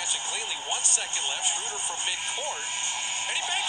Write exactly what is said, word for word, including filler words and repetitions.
catch it cleanly. One second left. Shrouder from midcourt. And he banks